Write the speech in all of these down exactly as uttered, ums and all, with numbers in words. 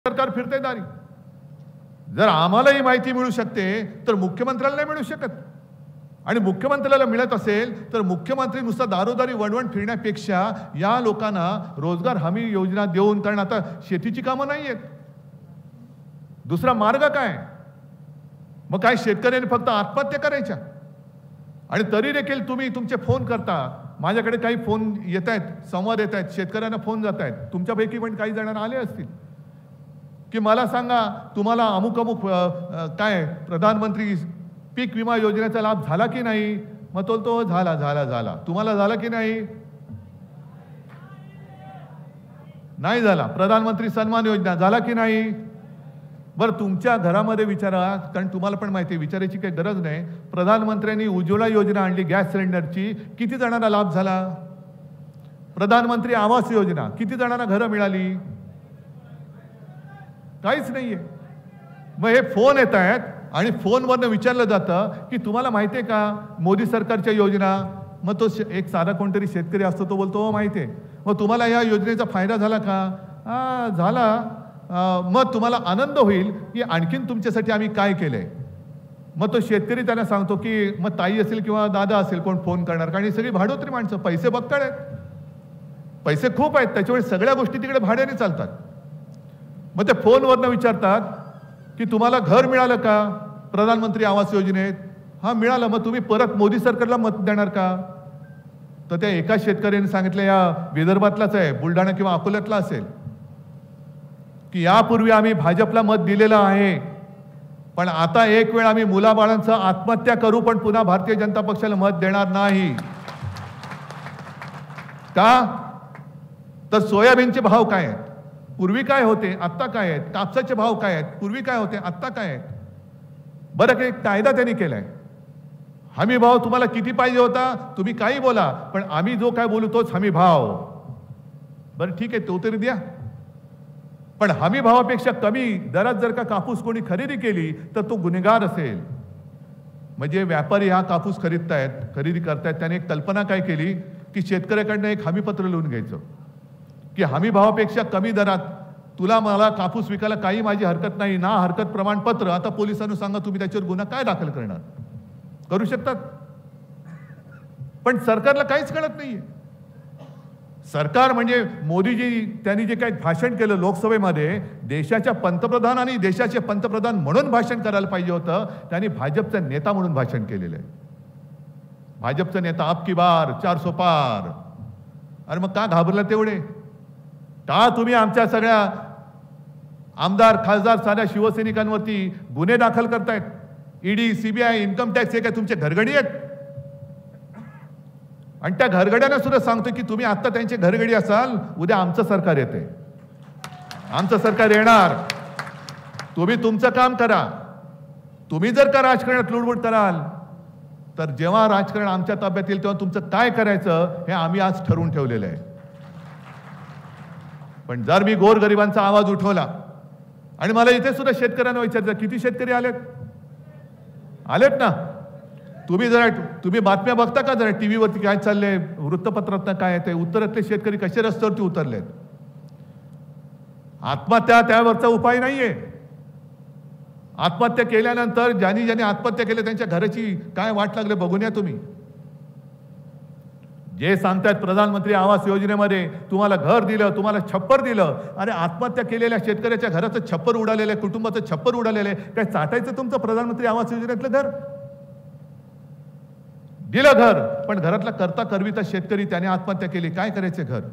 सरकार फिरते दारी। जर आम्हाला ही माहिती मिळू शकते तर मुख्यमंत्र्याला नाही मिळू शकत, आणि मुख्यमंत्र्याला मिळत असेल तर मुख्यमंत्री नुसता दारोदारी वणवण फिरण्यापेक्षा या लोकांना रोजगार हमी योजना देऊन, कारण आता शेतीची कामं नाही आहेत, दुसरा मार्ग काय? मग काय शेतकऱ्यांनी फक्त आत्महत्या करायच्या? आणि तरी देखील तुम्ही तुमचे फोन करता, माझ्याकडे काही फोन येत आहेत, संवाद येत आहेत, शेतकऱ्यांना फोन जात आहेत, तुमच्यापैकी पण काही जणांना आले असतील की मला सांगा तुम्हाला अमुक अमुक काय प्रधानमंत्री पीक विमा योजनेचा लाभ झाला की नाही? मग तो तो झाला झाला झाला तुम्हाला झाला की नाही? नाही झाला. प्रधानमंत्री सन्मान योजना झाला की नाही? बरं तुमच्या घरामध्ये विचारा, कारण तुम्हाला पण माहिती आहे, विचारायची काही गरज नाही. प्रधानमंत्र्यांनी उज्ज्वला योजना आणली गॅस सिलेंडरची, किती जणांना लाभ झाला? प्रधानमंत्री आवास योजना किती जणांना घरं मिळाली? काहीच नाहीये. मग हे फोन येत आहेत आणि फोनवरनं विचारलं जातं की तुम्हाला माहिती आहे का मोदी सरकारच्या योजना? मग तो एक साधा कोणतरी शेतकरी असतो, तो बोलतो हो माहिती आहे. मग तुम्हाला या योजनेचा फायदा झाला का? हा झाला. मग तुम्हाला आनंद होईल की आणखीन तुमच्यासाठी आम्ही काय केलंय. मग तो शेतकरी त्यांना सांगतो की मग ताई असेल किंवा दादा असेल कोण फोन करणार, कारण ही सगळी भाडोत्री माणसं, पैसे बक्कळ आहेत, पैसे खूप आहेत, त्याच्यामुळे सगळ्या गोष्टी तिकडे भाड्याने चालतात. मग ते फोनवरनं विचारतात की तुम्हाला घर मिळालं का प्रधानमंत्री आवास योजनेत? हा मिळालं. मग तुम्ही परत मोदी सरकारला मत देणार का? तर त्या एका शेतकऱ्याने सांगितलं, या विदर्भातलाच आहे, बुलढाणा किंवा अकोल्यातला असेल, की यापूर्वी आम्ही भाजपला मत दिलेलं आहे, पण आता एक वेळ आम्ही मुलाबाळांचं आत्महत्या करू पण पुन्हा भारतीय जनता पक्षाला मत देणार नाही. का? तर सोयाबीनचे भाव काय आहेत, पूर्वी काय होते, आत्ता काय आहेत? कापसाचे भाव काय आहेत, पूर्वी काय होते, आत्ता काय आहेत? बरं, काही कायदा त्यांनी केलाय, हमी भाव तुम्हाला किती पाहिजे होता, तुम्ही काही बोला, पण आम्ही जो काय बोलू तोच हमी भाव. बरं ठीक आहे, तो तरी द्या, पण हमी भावापेक्षा कमी दरात जर का कापूस कोणी खरेदी केली तर तो गुन्हेगार असेल. म्हणजे व्यापारी हा कापूस खरीदतायत, खरेदी करतायत, त्याने एक कल्पना काय केली की शेतकऱ्याकडनं एक हमीपत्र लिहून घ्यायचं की हमी भावापेक्षा कमी दरात तुला मला कापूस विकायला काही माझी हरकत नाही, ना हरकत प्रमाणपत्र. आता पोलिसांना सांगा तुम्ही त्याच्यावर गुन्हा काय दाखल करणार? करू शकतात, पण सरकारला काहीच कळत नाहीये. सरकार म्हणजे मोदीजी त्यांनी जे काही भाषण केलं लोकसभेमध्ये, देशाच्या पंतप्रधान आणि देशाचे पंतप्रधान म्हणून भाषण करायला पाहिजे होतं, त्यांनी भाजपचा नेता म्हणून भाषण केलेलं आहे. भाजपचा नेता अब की बार चार सो पार. अरे मग का घाबरला तेवढे? का तुम्ही आमच्या सगळ्या आमदार खासदार साध्या शिवसैनिकांवरती गुन्हे दाखल करतायत? ईडी, सीबीआय, इन्कम टॅक्स, हे काय तुमचे घरगडी आहेत? आणि त्या घरगड्यांना सुद्धा सांगतो की तुम्ही आता त्यांचे घरगडी असाल, उद्या आमचं सरकार येते, आमचं सरकार येणार, तुम्ही तुमचं काम करा. तुम्ही जर का राजकारणात लुडबुड कराल तर जेव्हा राजकारण आमच्या ताब्यात येईल तेव्हा तुमचं काय करायचं हे आम्ही आज ठरवून ठेवलेलं आहे. पण जर मी गोरगरिबांचा आवाज उठवला, आणि मला इथे सुद्धा शेतकऱ्यांना विचारायचं, किती शेतकरी आलेत? आलेत ना? तुम्ही जरा तुम्ही बातम्या बघता का जरा टीव्हीवरती काय चाललंय, वृत्तपत्रात काय येते, उत्तरातले शेतकरी कसे रस्त्यावरती उतरलेत? आत्महत्या त्यावरचा उपाय नाहीये. आत्महत्या केल्यानंतर ज्यांनी ज्यांनी आत्महत्या केली त्यांच्या घराची काय वाट लागले बघून या तुम्ही. जे सांगतात प्रधानमंत्री आवास योजनेमध्ये तुम्हाला घर दिलं, तुम्हाला छप्पर दिलं, अरे आत्महत्या केलेल्या शेतकऱ्याच्या घराचं छप्पर उडालेलं आहे, कुटुंबाचं छप्पर उडालेलं आहे. काय चाटायचं तुमचं प्रधानमंत्री आवास योजनेतलं घर? दिलं घर, पण घरातला करता करविता शेतकरी त्याने आत्महत्या केली, काय करायचे घर?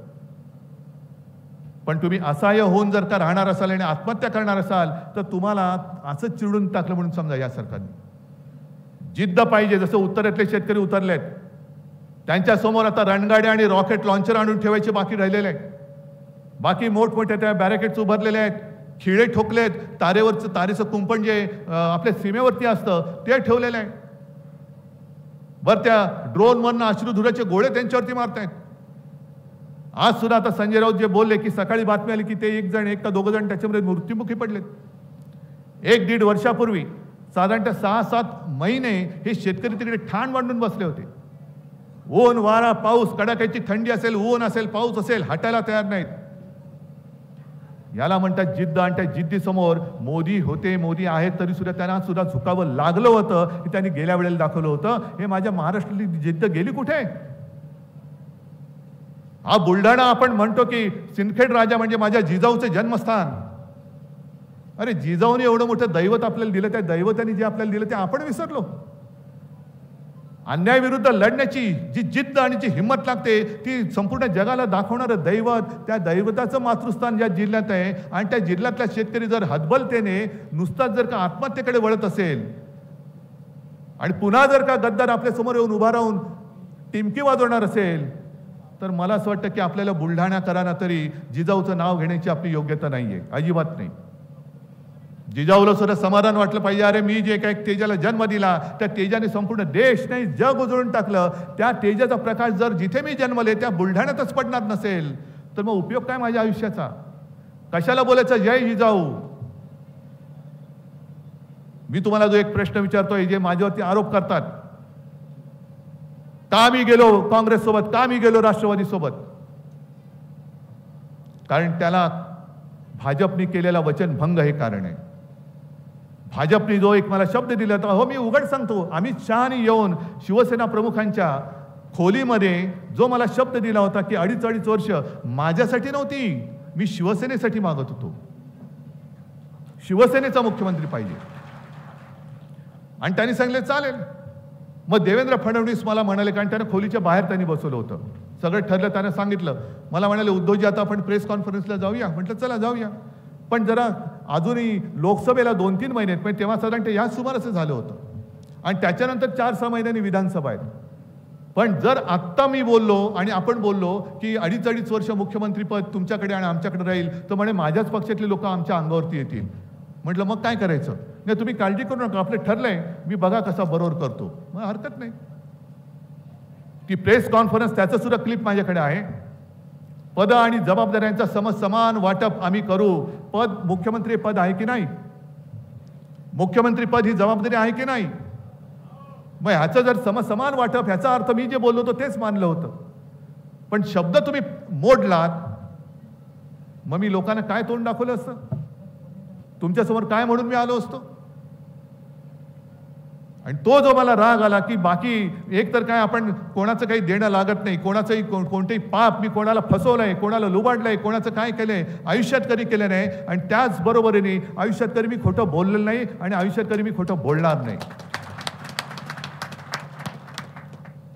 पण तुम्ही असहाय्य होऊन जर का राहणार असाल आणि आत्महत्या करणार असाल तर तुम्हाला असंच चिडून टाकलं म्हणून समजा. या सरकारने जिद्द पाहिजे. जसं उत्तरेतले शेतकरी उतरलेत, त्यांच्या समोर आता रणगाड्या आणि रॉकेट लॉन्चर आणून ठेवायचे बाकी राहिलेले आहेत. बाकी मोठमोठ्या त्या बॅरिकेड्स उभारलेले आहेत, खिळे ठोकलेत, तारेवरचं तारेचं कुंपण जे आपल्या सीमेवरती असतं ते ठेवलेलं आहे. बर त्या ड्रोनवरनं अश्रुधुराचे गोळे त्यांच्यावरती मारतायत. आज सुद्धा आता संजय राऊत जे बोलले की सकाळी बातमी आली की ते एक जण एक का दोघ जण त्याच्यामध्ये मृत्युमुखी पडलेत. एक दीड वर्षापूर्वी साधारणतः सहा सात महिने हे शेतकरी तिकडे ठाण मांडून बसले होते. ऊन वारा पाऊस, कडाक्याची थंडी असेल, ऊन असेल, पाऊस असेल, हटायला तयार नाहीत. याला म्हणतात जिद्द. आणि त्या जिद्दीसमोर मोदी होते, मोदी आहेत, तरी सुद्धा त्यांना सुद्धा झुकावं लागलं होतं. हे त्यांनी गेल्या वेळेला दाखवलं होतं. हे माझ्या महाराष्ट्रातली जिद्द गेली कुठे? हा बुलढाणा आपण म्हणतो की सिंदखेड राजा म्हणजे माझ्या जिजाऊचे जन्मस्थान. अरे जिजाऊने एवढं मोठं दैवत आपल्याला दिलं, त्या दैवताने जे आपल्याला दिलं ते आपण विसरलो. अन्यायाविरुद्ध लढण्याची जी जिद्द आणि जी हिंमत लागते ती संपूर्ण जगाला दाखवणारं दैवत, त्या दैवताचं मातृस्थान या जिल्ह्यात आहे. आणि त्या जिल्ह्यातला शेतकरी जर हतबलतेने नुसताच जर का आत्महत्येकडे वळत असेल आणि पुन्हा जर का गद्दार आपल्या समोर येऊन उभा राहून टिमकी वाजवणार असेल, तर मला असं वाटतं की आपल्याला बुलढाण्याकरांना तरी जिजाऊचं नाव घेण्याची आपली योग्यता नाहीये, अजिबात नाही. जिजाऊला सुद्धा समाधान वाटलं पाहिजे, अरे मी जे काही तेजाला जन्म दिला त्या तेजाने संपूर्ण देश नाही जग उजळून टाकलं. त्या तेजाचा प्रकाश जर जिथे मी जन्मले त्या बुलढाण्यातच पडणार नसेल तर मग उपयोग काय माझ्या आयुष्याचा? कशाला बोलायचं जय जिजाऊ? मी तुम्हाला जो एक प्रश्न विचारतोय, जे माझ्यावरती आरोप करतात, का मी गेलो काँग्रेस सोबत, का मी गेलो राष्ट्रवादी सोबत? कारण त्याला भाजपने केलेला वचनभंग हे कारण आहे. भाजपने जो एक मला शब्द दिला होता, हो मी उघड सांगतो, अमित शहाने येऊन शिवसेना प्रमुखांच्या खोलीमध्ये जो मला शब्द दिला होता की अडीच अडीच वर्ष माझ्यासाठी नव्हती, मी शिवसेनेसाठी मागत होतो, शिवसेनेचा मुख्यमंत्री पाहिजे. आणि त्यांनी सांगितले चालेल. मग देवेंद्र फडणवीस मला म्हणाले, कारण त्यांना खोलीच्या बाहेर त्यांनी बसवलं होतं, सगळं ठरलं, त्यांना सांगितलं. मला म्हणाले उद्धवजी आता आपण प्रेस कॉन्फरन्सला जाऊया. म्हटलं चला जाऊया, पण जरा अजूनही लोकसभेला दोन तीन महिने आहेत, पण तेव्हा साधारण या सुमारास झालं होतं. आणि त्याच्यानंतर चार सहा महिन्यांनी विधानसभा आहेत. पण जर आत्ता मी बोललो आणि आपण बोललो की अडीच अडीच वर्ष मुख्यमंत्रीपद तुमच्याकडे आणि आमच्याकडे राहील, तर म्हणे माझ्याच पक्षातले लोक आमच्या अंगावरती येतील. म्हटलं मग काय करायचं? नाही तुम्ही काळजी करू नका, आपलं ठरलंय, मी बघा कसा बरोबर करतो. मग हरकत नाही. ती प्रेस कॉन्फरन्स त्याचं सुद्धा क्लिप माझ्याकडे आहे. पद आणि जबाबदाऱ्यांचा समसमान वाटप आम्ही करू. पद मुख्यमंत्री पद आहे की नाही? मुख्यमंत्री पद ही जबाबदारी आहे की नाही? मग ह्याचं जर समसमान वाटप, ह्याचा अर्थ मी जे बोललो होतो तेच मानलं होतं. पण शब्द तुम्ही मोडलात, मग मी लोकांना काय तोंड दाखवलं असतं? तुमच्यासमोर काय म्हणून मी आलो असतो? आणि तो जो मला राग आला की बाकी एक तर काय आपण कोणाचं काही देणं लागत नाही, कोणाचंही कोणतेही पाप मी कोणाला फसवलंय, कोणाला लुबाडलंय, कोणाचं काय केलंय आयुष्यात कधी केलं नाही. आणि त्याच बरोबरीने आयुष्यात कधी मी खोटं बोललेलं नाही आणि आयुष्यात कधी मी खोटं बोलणार नाही.